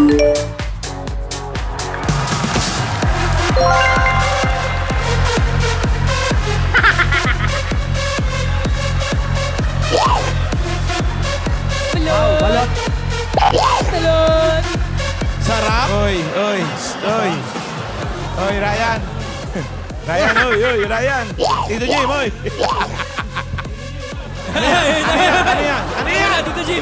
Balot. Balot. Sarap. Oy, Ryan. Ryan. Tito Jim, oy. Ano yan? Tito Jim.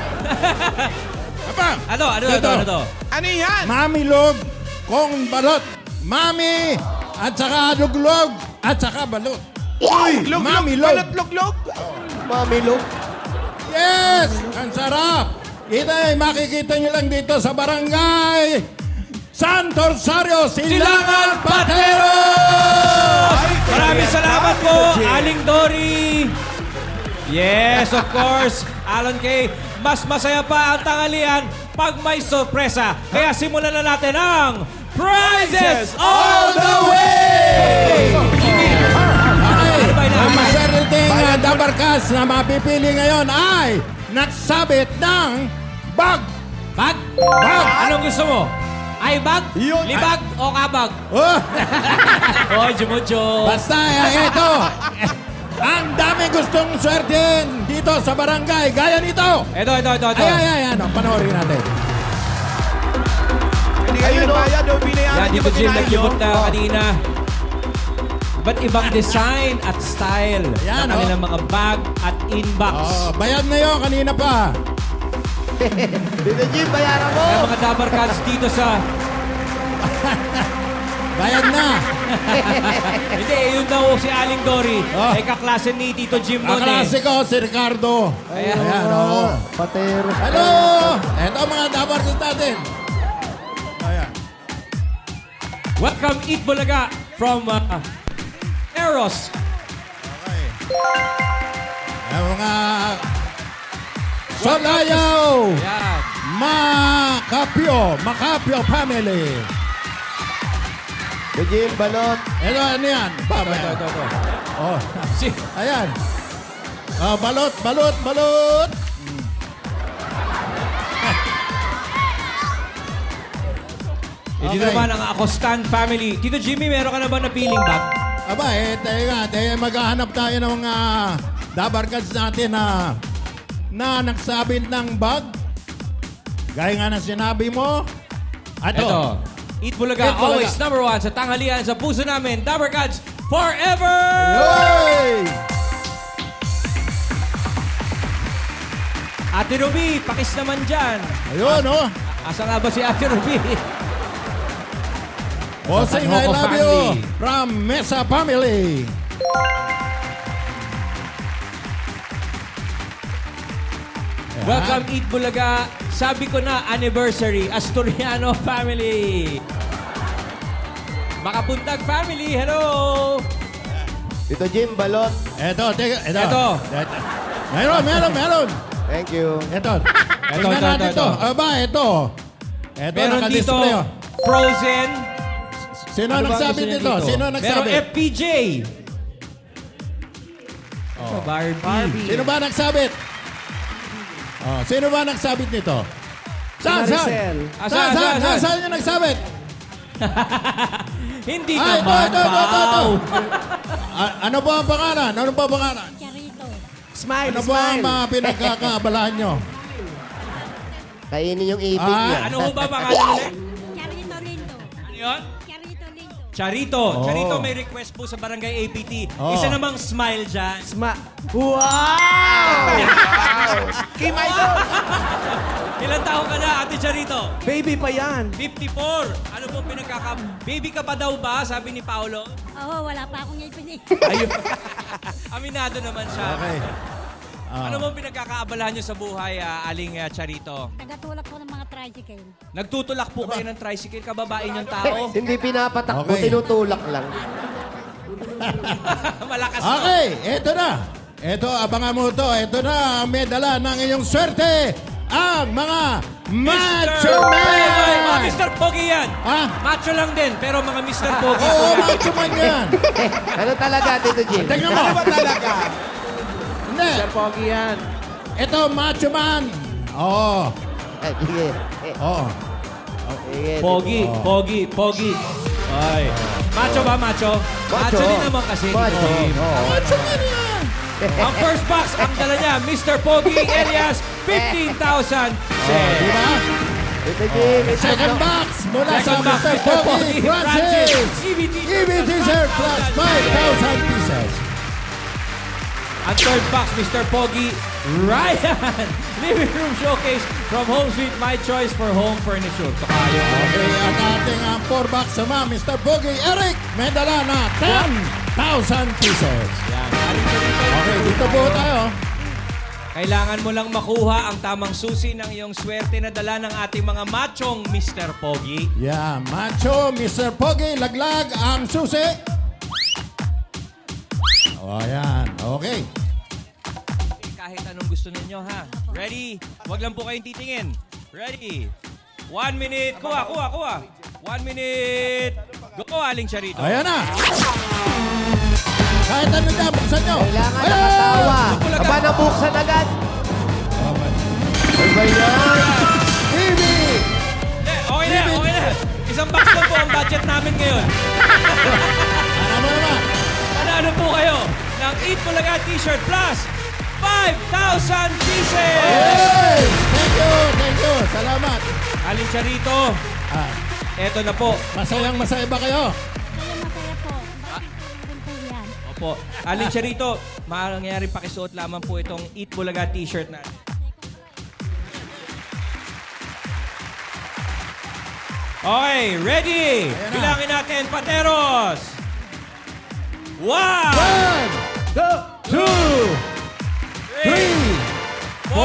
Apa? Ano to? Ano yan? Mamilog kong balot. Mami at saka luglog at saka balot. Uy, Mamilog. balot, luglog. Mamilog. Yes! Ang sarap! Makikita nyo lang dito sa barangay Rosario, Silangan, Pateros! Maraming salamat po, Aling Dory. Yes, of course. Alan K. Mas masaya pa ang tanghalian pag may sorpresa. Kaya simulan na natin ang Prizes All the Way! Ang maswerte Dabarkads na mapipili ngayon ay nagsabit ng bag. Bag? Anong gusto mo? Ay bag? Libag o kabag? Oh, Jumujo. Basta ito. Ang daming gustong swerte dito sa barangay. Gaya nito. Ito. Ayan. Panoorin natin. Hindi kayo nagbayad o binayaran Yan, niyo dito ba Jim, kinain nag-ibot nyo? na kanina. Ba't ibang design at style Ayan, ng kanilang mga bag at inbox. Bayad na yun kanina pa. Tito Jim, bayaran mo. Kaya mga Dabarkads dito sa... Bayad na. Hindi, yun daw si Aling Dory. Ay kaklase ni Tito Jim Ang noon klase ko, si Ricardo. Ayan. Oo. Pateros. Hello! Ito ang mga Dabarkads natin. Ayan. Welcome, Eat Bulaga from Pateros. Okay. Ang mga Solayaw! Yan. Macapio family. Tito Jim, balot. Ito, ano yan? Ito. Oh. Si, Ayan. Balot. Dito naman ang Acostan family. Tito Jimmy, meron ka na ba napiling bag? Aba, maghahanap tayo ng mga Dabarkads natin na nagsabit ng bag. Gaya nga na sinabi mo. Ito. Eat Bulaga, Eat Bulaga. always number one sa tanghalian sa puso namin. Dabarkads forever! Yoy! Ate Ruby, pakis naman dyan. Ayun, oh. Asa nga ba si Ate Ruby? Bossing, I Hoko love family. you from Mesa family. Welcome, Eat Bulaga. Sabi ko na, anniversary. Asturiano family. Makapuntag family, hello! Tito Jim, balot. Ito. Ito. Meron. Thank you. Ito. Ito. Ito. Aba, ito. Ito, Meron dito, naka-display. Frozen. Sino Ano ba nagsabi gusto niyo nito? dito? Sino Meron nagsabi? FPJ. Barbie. Sino ba nagsabit? Sino ba nagsabit nito? Saan? Maricel. Saan yung nagsabit? Hindi Ito. naman, Pao. Ano ba ang pangalan? Ano ba ang pangalan? Smile, Ano ba ang mga pinagkakaabalahan nyo? Kainin yung ipin niya. Ano ho ba pangalan ulit? Charito Lindo. Ano yun? Charito Lindo. Charito. Oh. Charito, may request po sa Barangay APT. Oh. Isa namang smile dyan. Wow! Kim Idol. Ilang taon ka na, Ate Charito? Baby pa yan. 54. Ano po Baby ka pa daw ba? Sabi ni Paolo. Oo, wala pa akong ipin eh. Ayun. Aminado naman siya. Okay. Ano mo pinagkakaabalahan nyo sa buhay, Aling Charito? Nagatulak ko ng mga tricycle. Nagtutulak po kayo ng tricycle, kababae yung tao. Hindi pinapatakbo, Okay. tinutulak lang. Malakas na. Okay, eto na. Eto, abangan mo to. Eto na ang medala ng iyong swerte. Ang mga Macho Man! Mr. Pogi yan. Ha? Macho lang din, pero mga Mr. Pogi. Oo, Macho Man yan. Ano talaga, Tito Jim? Tingnan mo. Ano ba talaga? Hindi. Pogi yan. Ito, Macho Man. Oo. Sige. Oo. Pogi. Ay. Macho ba, macho? Macho din naman kasi. Macho. Macho man yan. Ang first box, ang dala niya, Mr. Pogi Elias, 15,000. Di ba? Tito Jing. Second box mula sa Second box, Mr. Pogi Francis. EBT EBT shirt plus 5,000 pieces. Ang third box, Mr. Pogi Ryan. Living room showcase from Home Suite, my choice for home furniture. Pakayo. Okay, at ating 4 box sama, Mr. Pogi Eric, may dala na 10,000 pieces. Yan. Okay, dito po tayo. Kailangan mo lang makuha ang tamang susi ng iyong swerte na dala ng ating mga machong Mr. Pogi. Yeah, macho, Mr. Pogi, laglag ang susi. O, ayan. Okay. Kahit anong gusto ninyo, ha? Ready? Huwag lang po kayong titingin. Ready? 1 minute. Kuha. 1 minute. Go, Aling Charito. Ayan na. Kahit ano dyan, buksan nyo. Kailangan nakatawa. Aba, nabuksan agad. Ano ba yan? TV! Okay na. Isang box lang po ang budget namin ngayon. Ano mo naman? Panalo po kayo ng Eat Bulaga t-shirt plus 5,000 pieces! Hey! Thank you. Salamat. Aling Charito, eto na po. Masaya ba kayo? Masaya po. Bakit po yan? Opo. Aling Charito, maaaring pakisuot lamang po itong Eat Bulaga t-shirt natin. Okay, ready? Bilangin natin, Pateros! 1, 2, 3, 4,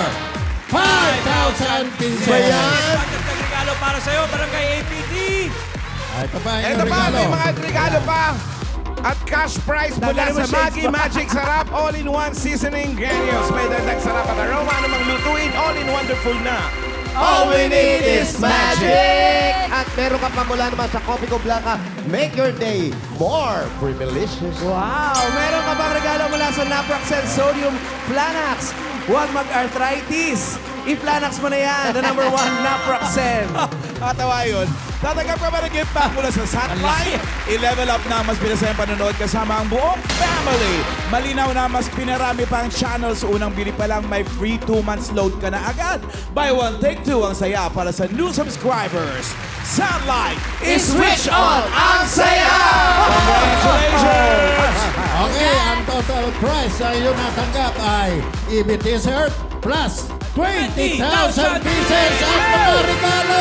5,000 pieces. Pagdagdag regalo para sa'yo, Barangay APT! Ito pa, Ito pa, may mga regalo pa. At cash prize mula sa Maggi Magic Sarap All-in-One Seasoning Granules. May dagdag sarap at aroma. Anumang lutuin, all-in-wonderful na. All we need is magic! At meron ka pa mula naman sa Coffee Ko Bulaga. Make your day more privilegious. Wow! Meron ka bang regalo mula sa Naproxen Sodium Flanax? Huwag mag-arthritis. I-Flanax mo na yan. The number 1 Naproxen. Katawa yun. Tatanggap ka ba ng gift pack mula sa Satellite? I-level up na mas pinasayang panonood kasama ang buong family. Malinaw na mas pinarami pa ang channels. Unang bili pa lang may free 2 months load ka na agad. Buy one, take 2 ang saya para sa new subscribers. Satellite is switch on ang saya! Congratulations! Okay, ang total price na iyong natanggap ay EBT shirt plus 20,000 pieces ang mga regalo!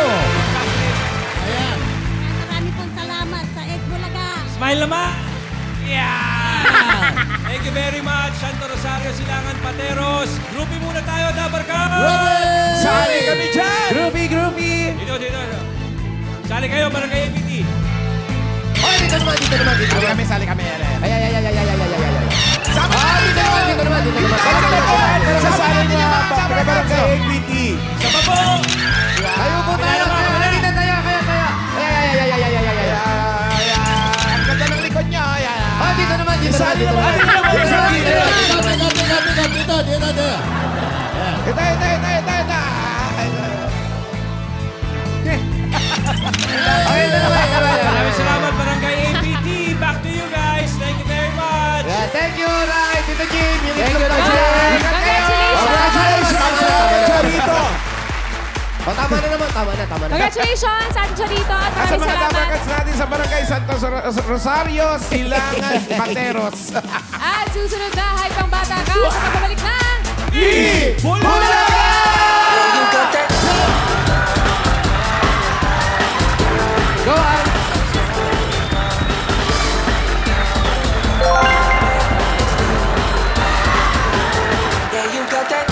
Ayan. Marami pong salamat sa Egg Bulaga. Smile naman! Yeah! Thank you very much, Santo Rosario, Silangan, Pateros. Groupie muna tayo, Dabarkads! Sali kami dyan! Groovy! Dito. Sali kayo, Barangay APT. Ay, dito naman. Sali kami. Ay. Sama Dito naman. Sasali niya mga barangay APT. Sama po! Kayo po tayo. Dito tayo. Kaya. Ang ganda ng likod niya. Ay, dito naman. Sali naman. Dito. Maraming salamat, Barangay APT. Back to you guys. Thank you very much. Yeah, thank you, Rai. Tito Jim. Thank you, Tama na naman. Congratulations, Ate Charito. At Sa maraming mga salamat. Dabarkads natin sa Barangay Santo Rosario, Silangan, Pateros. At susunod na, hype ang bata ka sa pagbabalik ng... Bulaga! Go on. Yeah, you got that